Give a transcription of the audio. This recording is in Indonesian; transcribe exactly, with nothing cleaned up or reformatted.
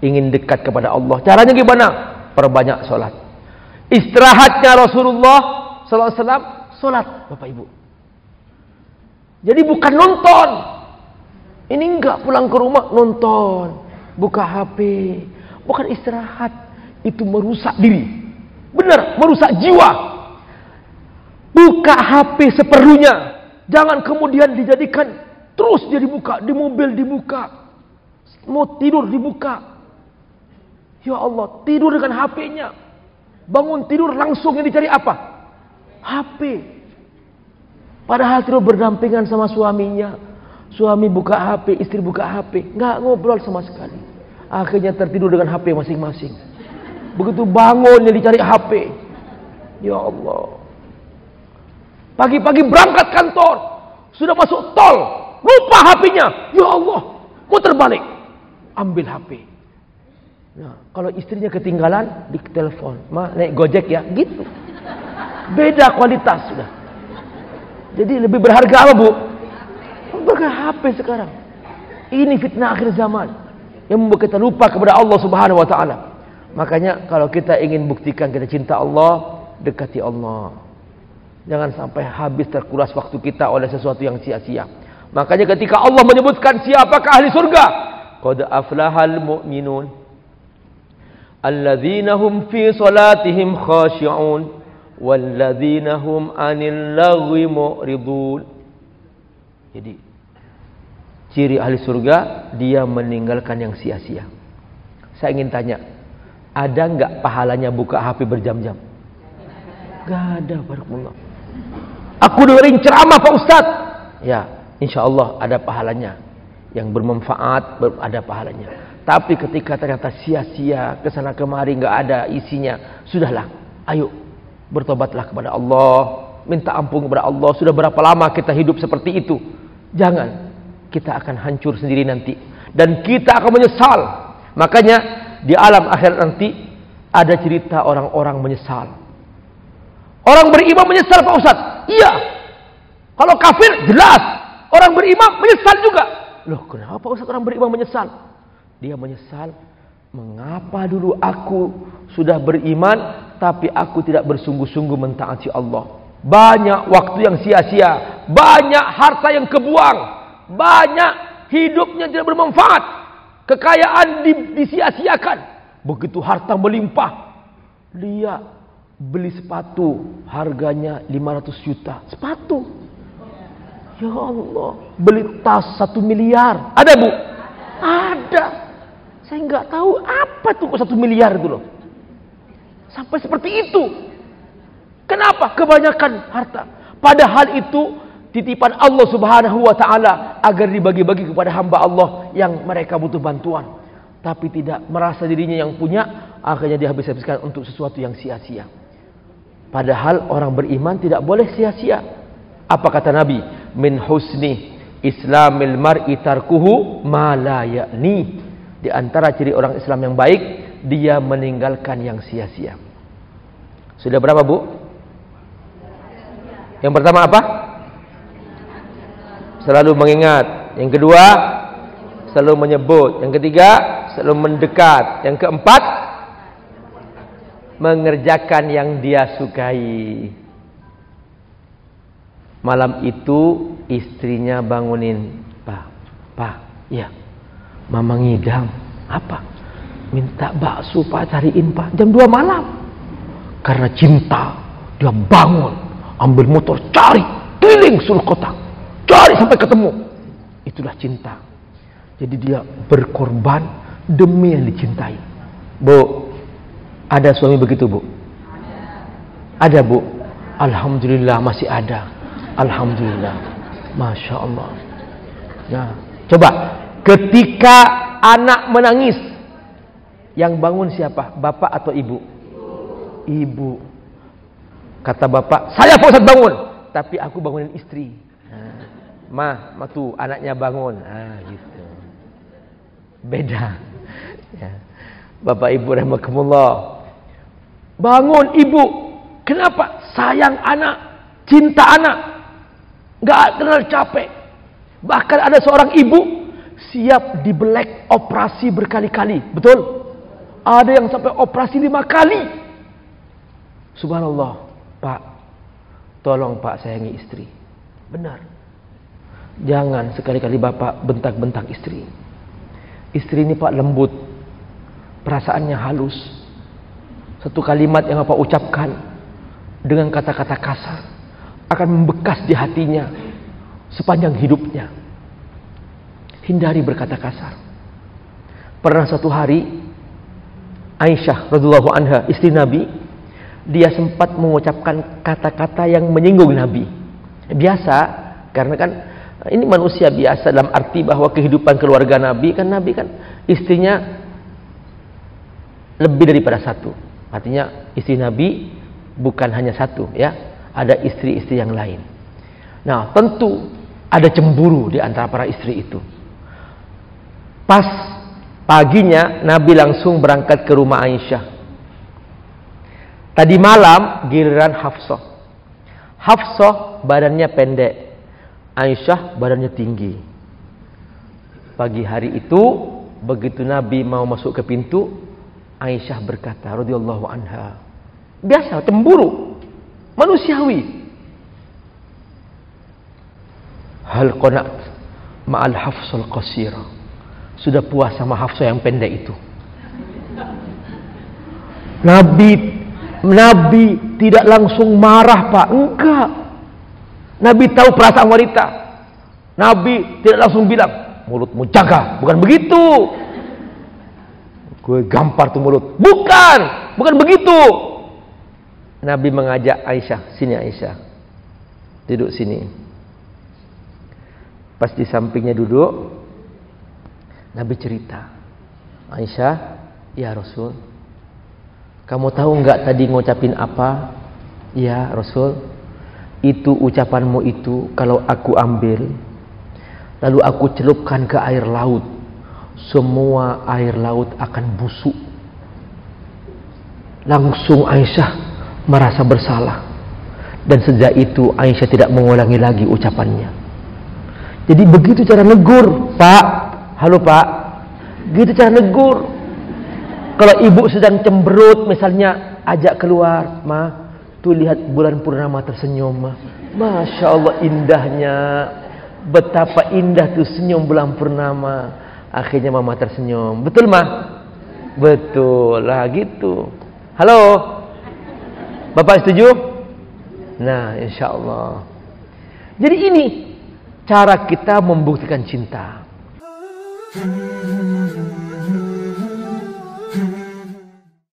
ingin dekat kepada Allah. Caranya gimana? Perbanyak sholat. Istirahatnya Rasulullah sallallahu alaihi wasallam sholat, Bapak Ibu. Jadi bukan nonton. Ini enggak pulang ke rumah nonton, buka H P. Bukan istirahat. Itu merusak diri. Benar, merusak jiwa. Buka H P seperlunya. Jangan kemudian dijadikan terus dia dibuka, di mobil dibuka. Mau tidur dibuka. Ya Allah, tidur dengan H P-nya. Bangun tidur langsung yang dicari apa? H P. Padahal tidur berdampingan sama suaminya. Suami buka H P, istri buka H P. Nggak ngobrol sama sekali. Akhirnya tertidur dengan H P masing-masing. Begitu bangun yang dicari H P. Ya Allah. Pagi-pagi berangkat kantor. Sudah masuk tol. Lupa H P-nya. Ya Allah. Muter balik. Ambil H P. Nah, kalau istrinya ketinggalan, ditelepon. Ma, naik Gojek ya. Gitu. Beda kualitas sudah. Jadi lebih berharga apa, Bu? Berharga H P sekarang. Ini fitnah akhir zaman. Yang membuat kita lupa kepada Allah Subhanahu wa ta'ala. Makanya kalau kita ingin buktikan kita cinta Allah, dekati Allah. Jangan sampai habis terkuras waktu kita oleh sesuatu yang sia-sia. Makanya ketika Allah menyebutkan siapakah ahli surga, qad aflahal mu'minun alladzina hum fi salatihim khashi'un walladzina hum 'anil lagwi mu'ridun. Jadi ciri ahli surga, dia meninggalkan yang sia-sia. Saya ingin tanya, ada enggak pahalanya buka H P berjam-jam? Enggak ada, barakallah. Aku dengerin ceramah Pak Ustaz. Ya, insya Allah ada pahalanya. Yang bermanfaat, ada pahalanya. Tapi ketika ternyata sia-sia, kesana kemari nggak ada isinya, sudahlah. Ayo, bertobatlah kepada Allah. Minta ampun kepada Allah. Sudah berapa lama kita hidup seperti itu? Jangan. Kita akan hancur sendiri nanti. Dan kita akan menyesal. Makanya di alam akhirat nanti ada cerita orang-orang menyesal. Orang beriman menyesal Pak Ustaz. Iya. Kalau kafir jelas. Orang beriman menyesal juga. Loh, kenapa Ustaz orang beriman menyesal? Dia menyesal, mengapa dulu aku sudah beriman tapi aku tidak bersungguh-sungguh mentaati Allah. Banyak waktu yang sia-sia, banyak harta yang kebuang, banyak hidupnya tidak bermanfaat. Kekayaan disia-siakan. Begitu harta melimpah, dia beli sepatu harganya lima ratus juta. Sepatu. Ya Allah. Beli tas satu miliar. Ada, Bu? Ada. Saya nggak tahu apa tuh kok satu miliar itu loh. Sampai seperti itu. Kenapa? Kebanyakan harta. Padahal itu titipan Allah Subhanahu wa ta'ala agar dibagi-bagi kepada hamba Allah yang mereka butuh bantuan. Tapi tidak merasa dirinya yang punya, akhirnya dihabis-habiskan untuk sesuatu yang sia-sia. Padahal orang beriman tidak boleh sia-sia. Apa kata Nabi? Min husni islamil mar'i tarkuhu ma la ya'ni. Di antara ciri orang Islam yang baik, dia meninggalkan yang sia-sia. Sudah berapa, Bu? Yang pertama apa? Selalu mengingat. Yang kedua, selalu menyebut. Yang ketiga, selalu mendekat. Yang keempat, mengerjakan yang dia sukai. Malam itu istrinya bangunin, Pak, Pak, iya, Mama ngidam. Apa? Minta bakso Pak, cariin Pak. Jam dua malam. Karena cinta, dia bangun, ambil motor, cari, keliling seluruh kota, cari sampai ketemu. Itulah cinta. Jadi dia berkorban demi yang dicintai. Bu, ada suami begitu, Bu? Ada, Bu? Alhamdulillah masih ada. Alhamdulillah. Masya Allah. Nah, coba. Ketika anak menangis, yang bangun siapa? Bapak atau ibu? Ibu. Kata bapak, saya Pak Ustaz bangun. Tapi aku bangunin istri. Nah, mah, mah tuh anaknya bangun. Ah, gitu. Beda. Ya. Bapak ibu rahimakumullah. Bangun ibu. Kenapa? Sayang anak. Cinta anak. Gak kenal capek. Bahkan ada seorang ibu, siap dibelek operasi berkali-kali. Betul? Ada yang sampai operasi lima kali. Subhanallah. Pak, tolong Pak sayangi istri. Benar. Jangan sekali-kali Bapak bentak-bentak istri. Istri ini Pak lembut, perasaannya halus. Satu kalimat yang Bapak ucapkan dengan kata-kata kasar akan membekas di hatinya sepanjang hidupnya. Hindari berkata kasar. Pernah satu hari Aisyah radhiyallahu anha, istri Nabi, dia sempat mengucapkan kata-kata yang menyinggung Nabi. Biasa, karena kan ini manusia biasa dalam arti bahwa kehidupan keluarga Nabi kan, Nabi kan istrinya lebih daripada satu. Artinya istri Nabi bukan hanya satu, ya, ada istri-istri yang lain. Nah, tentu ada cemburu di antara para istri itu. Pas paginya Nabi langsung berangkat ke rumah Aisyah. Tadi malam giliran Hafsah. Hafsah badannya pendek, Aisyah badannya tinggi. Pagi hari itu begitu Nabi mau masuk ke pintu, Aisyah berkata radhiyallahu anha, biasa cemburu, manusiawi. Hal qanat ma'al Hafsal qasira. Sudah puas sama Hafsah yang pendek itu. Nabi Nabi tidak langsung marah, Pak. Enggak. Nabi tahu perasaan wanita. Nabi tidak langsung bilang, mulutmu jaga. Bukan begitu. Gue gampar tuh mulut. Bukan. Bukan begitu. Nabi mengajak Aisyah. Sini Aisyah. Duduk sini. Pas di sampingnya duduk, Nabi cerita. Aisyah, ya Rasul, kamu tahu enggak tadi ngucapin apa? Ya Rasul, itu ucapanmu itu kalau aku ambil, lalu aku celupkan ke air laut, semua air laut akan busuk. Langsung Aisyah merasa bersalah. Dan sejak itu Aisyah tidak mengulangi lagi ucapannya. Jadi begitu cara negur, Pak. Halo Pak. Gitu cara negur. Kalau ibu sedang cemberut, misalnya ajak keluar, Ma, tuh lihat bulan purnama tersenyum, Ma. Masya Allah indahnya. Betapa indah tuh senyum bulan purnama. Akhirnya Mama tersenyum. Betul, Ma? Betul lah gitu. Halo. Bapak setuju? Nah, insya Allah. Jadi ini cara kita membuktikan cinta.